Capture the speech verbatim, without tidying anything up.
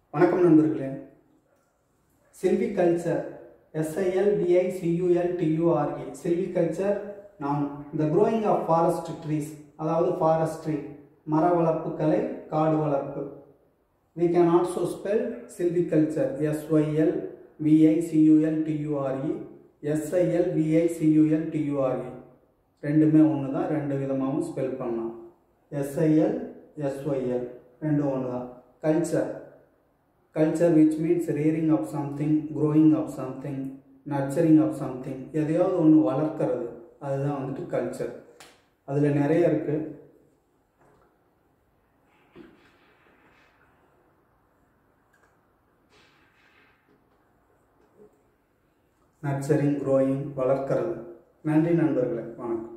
வணக்கம் நண்பர்களே. Silviculture S I L V I C U L T U R E silviculture நான் the growing of forest trees அதாவது forestry மர வளர்ப்பு கலை காடு வளர்ப்பு. We can also spell silviculture S Y L V I C U L T U R E S I L V I C U L T U R E ரெண்டுமே ஒன்று தான், ரெண்டு விதமாகவும் ஸ்பெல் பண்ணலாம். S I L S Y L ரெண்டும் ஒன்று தான். Culture culture which means rearing of something, growing of something, nurturing of something, எதையாவது ஒன்று வளர்க்கிறது, அதுதான் வந்துட்டு கல்ச்சர். அதில் நிறைய இருக்குது. நர்ச்சரிங், க்ரோயிங், வளர்க்கிறது. நன்றி நண்பர்களே, வணக்கம்.